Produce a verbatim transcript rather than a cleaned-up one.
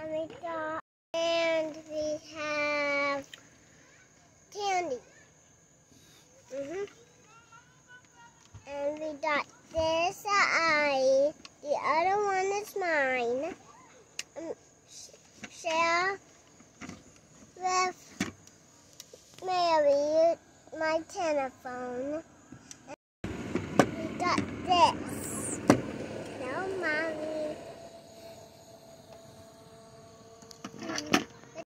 And we got, and we have candy. Mhm. And we got this eye. The other one is mine. Um, share with Mary my telephone. And we got this.